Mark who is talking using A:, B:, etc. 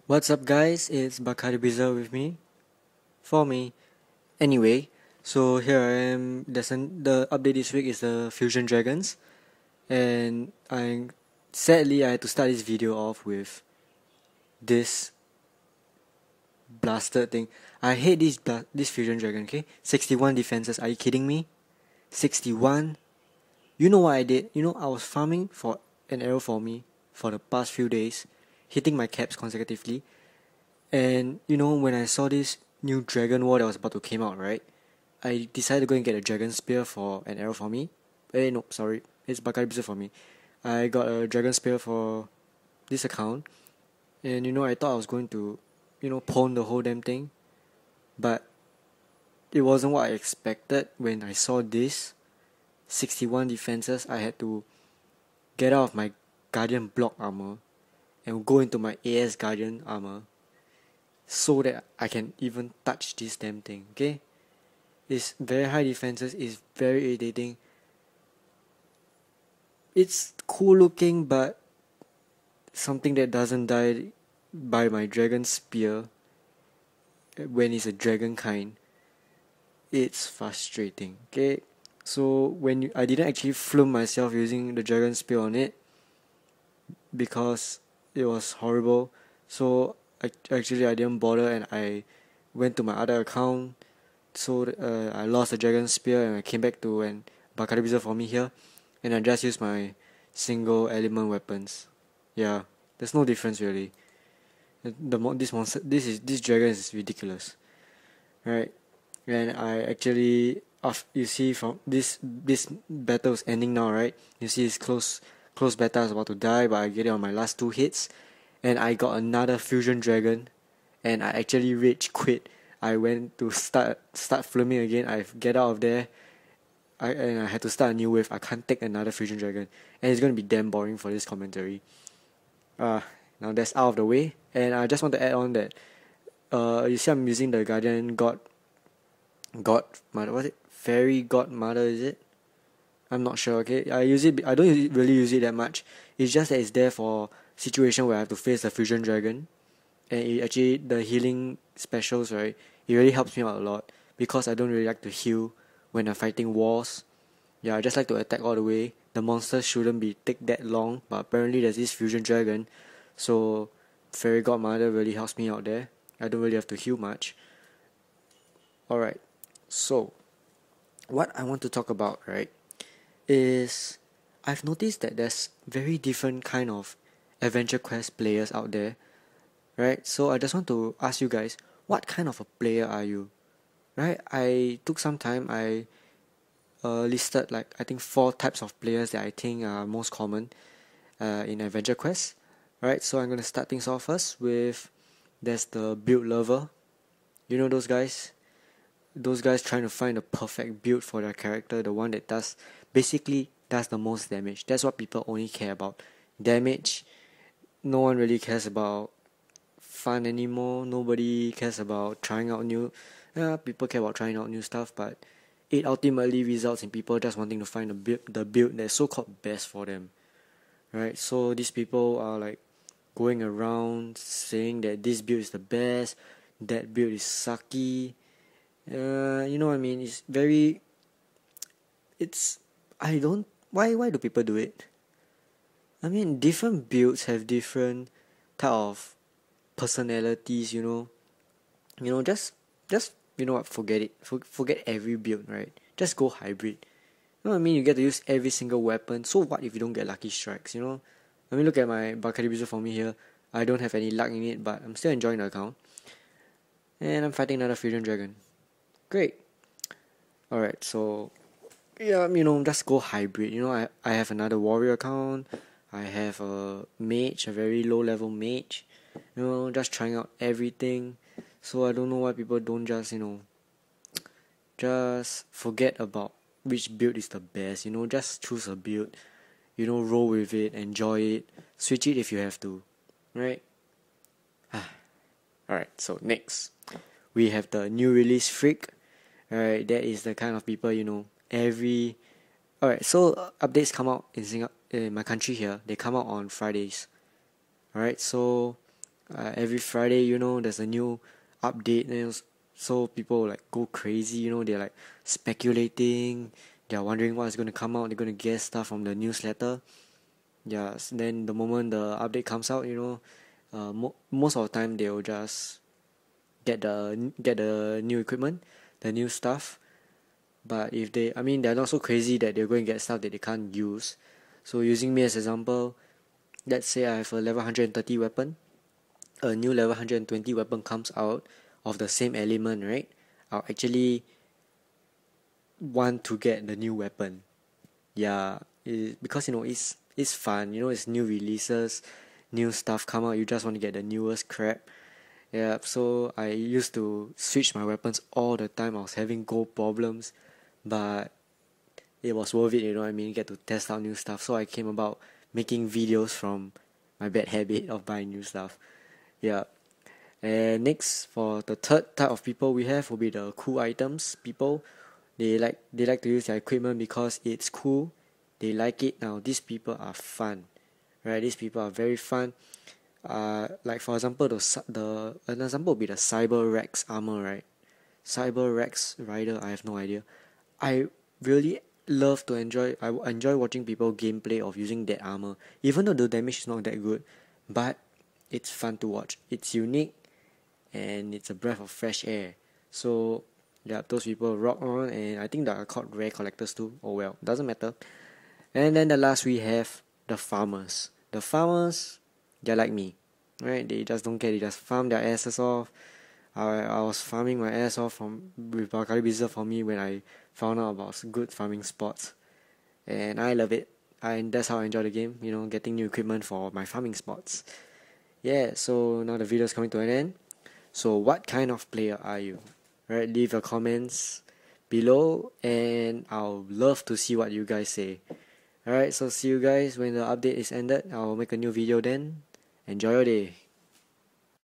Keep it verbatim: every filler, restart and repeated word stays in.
A: What's up, guys? It's Bakari Biza with me. For me. Anyway, so here I am. There's an, the update this week is the Fusion Dragons, and I sadly I had to start this video off with this blasted thing. I hate this bla- this Fusion Dragon. Okay, sixty-one defenses. Are you kidding me? sixty-one. You know what I did? You know I was farming for an arrow for me for the past few days, hitting my caps consecutively. And you know, when I saw this new dragon war that was about to came out, right? I decided to go and get a dragon spear for an arrow for me. Eh, no, sorry, it's Bakari Bisa for me. I got a dragon spear for this account, and you know, I thought I was going to, you know, pawn the whole damn thing, but it wasn't what I expected. When I saw this sixty-one defenses, I had to get out of my guardian block armor and go into my A S guardian armor so that I can even touch this damn thing. Okay, it's very high defenses. It's very irritating. It's cool looking, but something that doesn't die by my dragon spear when it's a dragon kind, it's frustrating. Okay, so when you, I didn't actually flume myself using the dragon spear on it because it was horrible. So I, actually I didn't bother, and I went to my other account. So uh, I lost the dragon spear and I came back to and Bakari Bisa for me here, and I just used my single element weapons. Yeah, there's no difference really. The mo- this monster, this is this dragon is ridiculous, right? And I actually, of you see from this this battle is ending now, right? You see it's close close battle. I was about to die, but I get it on my last two hits, and I got another fusion dragon, and I actually rage quit. I went to start start flaming again. I get out of there, I and I had to start a new wave. I can't take another fusion dragon, and it's gonna be damn boring for this commentary. Uh now that's out of the way, and I just want to add on that. Uh, you see, I'm using the Guardian God, God Mother. What's it? Fairy Godmother, is it? I'm not sure. Okay, I use it. I don't use it, really use it that much. It's just that it's there for situation where I have to face the fusion dragon, and it actually the healing specials, right? It really helps me out a lot because I don't really like to heal when I'm fighting wars. Yeah, I just like to attack all the way. The monsters shouldn't be take that long, but apparently there's this fusion dragon, so Fairy Godmother really helps me out there. I don't really have to heal much. Alright, so what I want to talk about, right, is I've noticed that there's very different kind of adventure quest players out there, right? So I just want to ask you guys, what kind of a player are you? Right? I took some time. I uh, listed like I think four types of players that I think are most common uh, in adventure quests. Right? So I'm gonna start things off first with there's the build lover. You know those guys? Those guys trying to find the perfect build for their character, the one that does basically does the most damage. That's what people only care about. Damage. No one really cares about fun anymore. Nobody cares about trying out new. Yeah, people care about trying out new stuff, but it ultimately results in people just wanting to find the build, the build that's so-called best for them, right? So these people are like going around saying that this build is the best, that build is sucky. Uh, you know what I mean? It's very. It's I don't. Why why do people do it? I mean, different builds have different type of personalities. You know, you know, just just you know what? Forget it. For, forget every build, right? Just go hybrid. You know what I mean? You get to use every single weapon. So what if you don't get lucky strikes? You know, I mean, look at my Bakari Bizu for me here. I don't have any luck in it, but I'm still enjoying the account. And I'm fighting another Fusion Dragon. Great. Alright, so yeah, you know, just go hybrid. You know, I, I have another warrior account. I have a mage, a very low level mage. You know, just trying out everything. So I don't know why people don't just, you know, just forget about which build is the best. You know, just choose a build. You know, roll with it, enjoy it, switch it if you have to. Right? Alright, so next. We have the new release freak. Alright, that is the kind of people, you know, every... Alright, so uh, updates come out in Singapore, in my country here. They come out on Fridays. Alright, so Uh, every Friday, you know, there's a new update, you know, so people like go crazy, you know, they're like speculating, they're wondering what's going to come out, they're going to guess stuff from the newsletter. Yeah, s- then the moment the update comes out, you know, uh, mo- most of the time they will just get the get the new equipment, the new stuff. But if they, I mean, they're not so crazy that they're going to get stuff that they can't use. So using me as example, let's say I have a level one hundred thirty weapon, a new level one hundred twenty weapon comes out of the same element, right? I'll actually want to get the new weapon. Yeah, it, because you know it's it's fun. You know, it's new releases, new stuff come out. You just want to get the newest crap. Yeah, so I used to switch my weapons all the time. I was having gold problems, but it was worth it. You know what I mean? Get to test out new stuff. So I came about making videos from my bad habit of buying new stuff. Yeah. And next, for the third type of people we have will be the cool items people. They like they like to use their equipment because it's cool. They like it. Now these people are fun, right? These people are very fun. Uh, like for example, the the an example would be the Cyber Rex armor, right? Cyber Rex Rider. I have no idea. I really love to enjoy. I enjoy watching people gameplay of using that armor, even though the damage is not that good, but it's fun to watch. It's unique and it's a breath of fresh air. So yeah, those people rock on, and I think they are called rare collectors too. Oh well, doesn't matter. And then the last we have the farmers. The farmers, they're like me, right? They just don't care. They just farm their asses off. I I was farming my ass off from with Bakari Bizarre for me when I found out about good farming spots, and I love it. And that's how I enjoy the game. You know, getting new equipment for my farming spots. Yeah. So now the video is coming to an end. So what kind of player are you? Right? Leave your comments below, and I'll love to see what you guys say. Alright, so see you guys when the update is ended. I'll make a new video then. Enjoy your day.